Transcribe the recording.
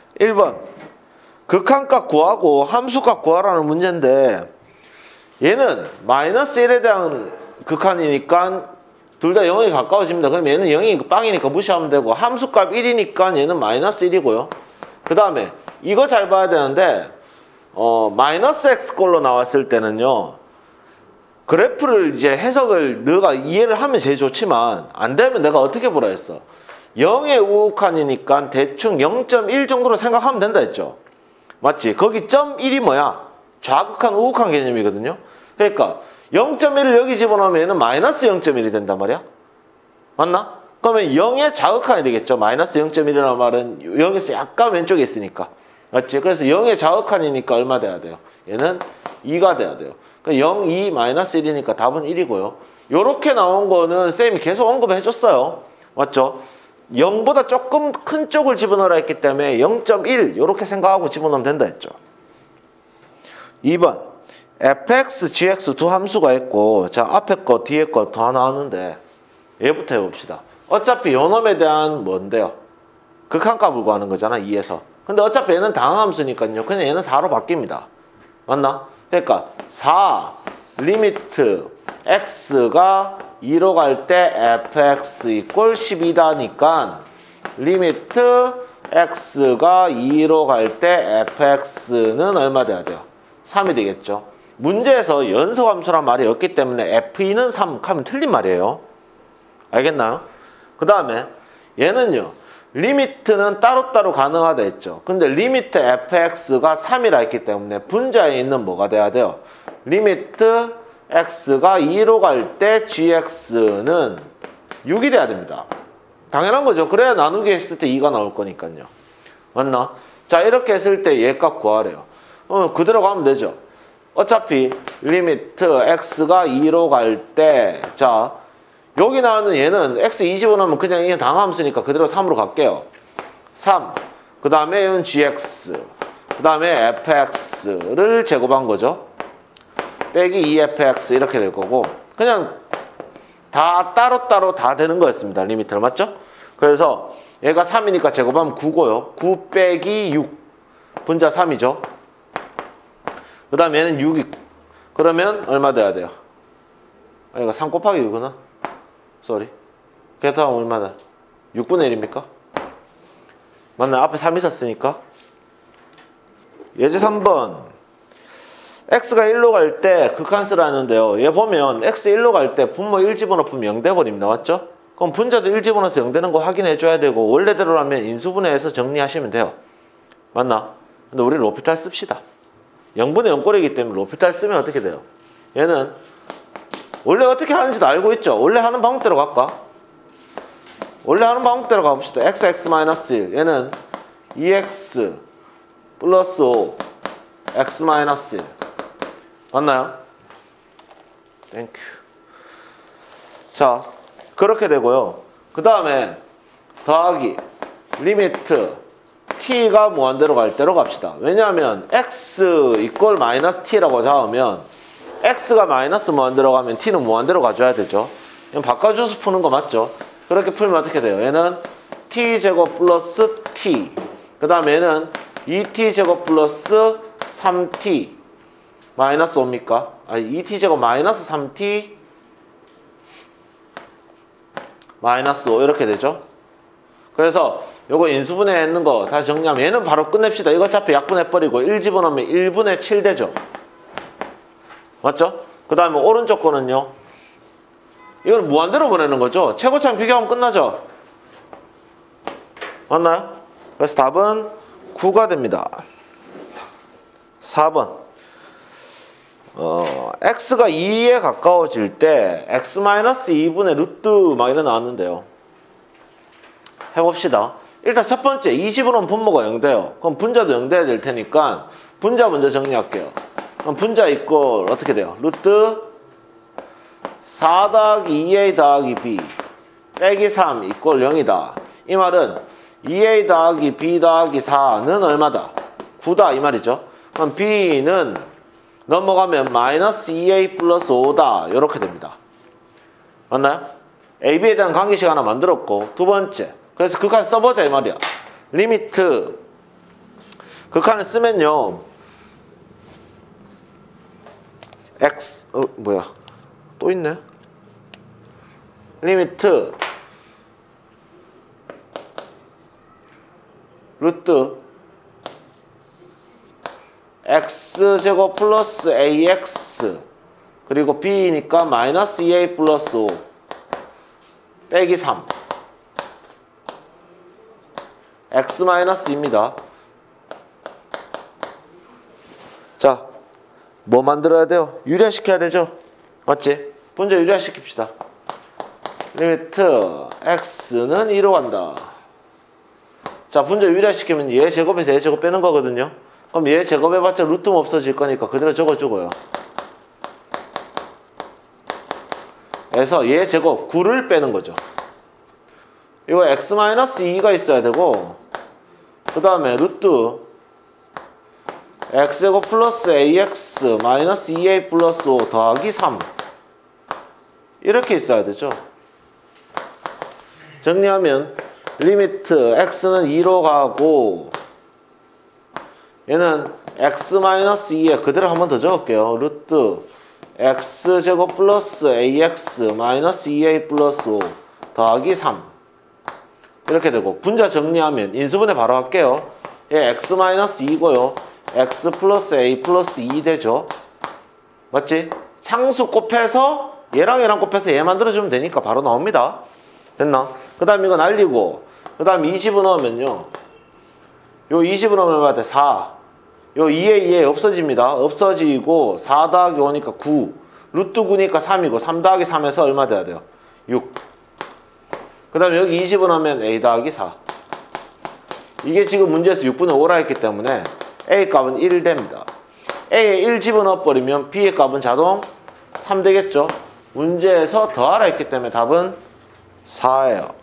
1번 극한값 구하고 함수값 구하라는 문제인데 얘는 마이너스 1에 대한 극한이니까 둘 다 0에 가까워집니다. 그럼 얘는 0이 빵이니까 무시하면 되고 함수값 1이니까 얘는 마이너스 1이고요. 그 다음에 이거 잘 봐야 되는데 마이너스 x꼴로 나왔을 때는요. 그래프를 이제 해석을 너가 이해를 하면 제일 좋지만 안 되면 내가 어떻게 보라 했어. 0의 우극한이니까 대충 0.1 정도로 생각하면 된다 했죠. 맞지? 거기 점 1이 뭐야? 좌극한 우극한 개념이거든요. 그러니까 0.1을 여기 집어넣으면 얘는 마이너스 0.1이 된단 말이야. 맞나? 그러면 0의 좌극한이 되겠죠. 마이너스 0.1이라는 말은 0에서 약간 왼쪽에 있으니까. 맞지? 그래서 0의 좌극한이니까 얼마 돼야 돼요? 얘는 2가 돼야 돼요. 그러니까 0, 2, 마이너스 1이니까 답은 1이고요. 요렇게 나온 거는 쌤이 계속 언급해 줬어요. 맞죠? 0보다 조금 큰 쪽을 집어넣으라 했기 때문에 0.1 요렇게 생각하고 집어넣으면 된다 했죠. 2번 fx, gx 두 함수가 있고 자 앞에 거 뒤에 거 다 나왔는데 얘부터 해봅시다. 어차피 요 놈에 대한 뭔데요? 극한값을 구하는 거잖아 2에서. 근데 어차피 얘는 당함수니까요. 그냥 얘는 4로 바뀝니다. 맞나? 그러니까 4 리미트 x가 2로 갈 때 fx 이꼴 12다니까 리미트 x가 2로 갈 때 fx는 얼마 돼야 돼요? 3이 되겠죠. 문제에서 연소함수란 말이 없기 때문에 f2는 3 하면 틀린 말이에요. 알겠나요? 그 다음에 얘는요. 리미트는 따로따로 가능하다 했죠. 근데 리미트 fx가 3이라 했기 때문에 분자에 있는 뭐가 돼야 돼요? 리미트 x가 2로 갈 때 gx는 6이 돼야 됩니다. 당연한 거죠. 그래야 나누기 했을 때 2가 나올 거니까요. 맞나? 자 이렇게 했을 때 얘 값 구하래요. 그대로 가면 되죠. 어차피 리미트 x가 2로 갈 때 자 여기 나오는 얘는 x 2 집어넣으면 그냥 이게 당함수니까 그대로 3으로 갈게요. 3 그 다음에 얘는 gx 그 다음에 fx를 제곱한 거죠. 빼기 2fx 이렇게 될 거고 그냥 다 따로따로 다 되는 거였습니다. 리미트를 맞죠? 그래서 얘가 3이니까 제곱하면 9고요. 9 빼기 6 분자 3이죠. 그 다음에 얘는 6이 그러면 얼마 돼야 돼요? 이거 3 곱하기 6이구나. 쏘리. 그래서 얼마나? 6분의 1입니까? 맞나? 앞에 3 있었으니까. 예제 3번. x가 1로 갈 때 극한수를 하는데요. 얘 보면 x 1로 갈 때 분모 1 집어넣으면 0 돼버립니다. 맞죠? 그럼 분자도 1 집어넣어서 0 되는 거 확인해 줘야 되고 원래대로라면 인수분해해서 정리하시면 돼요. 맞나? 근데 우리 로피탈 씁시다. 0분의 0꼴이기 때문에 로피탈 쓰면 어떻게 돼요? 얘는 원래 어떻게 하는지도 알고 있죠? 원래 하는 방법대로 갈까? 원래 하는 방법대로 가봅시다. x(-1) 얘는 2x 플러스 5 x-1 맞나요? 땡큐. 자 그렇게 되고요. 그 다음에 더하기 리미트 t가 무한대로 갈 때로 갑시다. 왜냐하면 x 이꼴 마이너스 t라고 잡으면 x가 마이너스 무한대로 가면 t는 무한대로 가줘야 되죠. 이건 바꿔줘서 푸는 거 맞죠? 그렇게 풀면 어떻게 돼요? 얘는 t제곱 플러스 t 그 다음에 얘는 2t제곱 플러스 3t 마이너스 5입니까? 아니 2t제곱 마이너스 3t 마이너스 5 이렇게 되죠. 그래서 요거 인수분해 했는 거 다시 정리하면 얘는 바로 끝냅시다. 이거 어차피 약분해버리고 1 집어넣으면 1분의 7 되죠. 맞죠? 그 다음에 오른쪽 거는요. 이건 무한대로 보내는 거죠. 최고차항 비교하면 끝나죠. 맞나요? 그래서 답은 9가 됩니다. 4번 x가 2에 가까워질 때 x-2분의 루트 막 이래 나왔는데요. 해봅시다. 일단 첫 번째 20으로는 분모가 0 돼요. 그럼 분자도 0 돼야 될 테니까 분자 먼저 정리할게요. 그럼 분자 이꼴 어떻게 돼요? 루트 4 더하기 2a 더하기 b 빼기 3 이꼴 0이다. 이 말은 2a 더하기 b 더하기 4는 얼마다? 9다 이 말이죠. 그럼 b는 넘어가면 마이너스 2a 플러스 5다 이렇게 됩니다. 맞나요? ab에 대한 관계식 하나 만들었고 두 번째 그래서 그까지 써보자 이 말이야. 리미트 극한을 쓰면요 x 뭐야 또 있네. 리미트 루트 x제곱 플러스 ax 그리고 b니까 마이너스 2a 플러스 5 빼기 3 x 마이너스 2입니다. 자, 뭐 만들어야 돼요? 유리화시켜야 되죠? 맞지? 분자 유리화시킵시다. 리미트 x는 2로 간다. 자, 분자 유리화시키면 얘 제곱에서 얘 제곱 빼는 거거든요. 그럼 얘 제곱해봤자 루트는 없어질 거니까 그대로 적어주고요. 그래서 얘 제곱 9를 빼는 거죠. 이거 x-2가 있어야 되고 그 다음에 루트 x제곱 플러스 ax 마이너스 2a 플러스 5 더하기 3 이렇게 있어야 되죠. 정리하면 리미트 x는 2로 가고 얘는 x-2에 그대로 한 번 더 적을게요. 루트 x제곱 플러스 ax 마이너스 2a 플러스 5 더하기 3 이렇게 되고 분자 정리하면 인수분해 바로 할게요. 얘 x-2고요. x 플러스 a 플러스 2 되죠. 맞지? 상수 곱해서 얘랑 얘랑 곱해서 얘 만들어주면 되니까 바로 나옵니다. 됐나? 그 다음 이거 날리고 그 다음 20을 넣으면요 요 20을 넣으면 얼마 돼? 4 요 2에 2에 없어집니다. 없어지고 4 더하기 5니까 9 루트 9니까 3이고 3 더하기 3에서 얼마 돼야 돼요? 6 그 다음에 여기 20을 넣으면 a 더하기 4 이게 지금 문제에서 6분의 5라 했기 때문에 a 값은 1 됩니다. a에 1 집어넣어버리면 b의 값은 자동 3 되겠죠. 문제에서 더하라 했기 때문에 답은 4예요.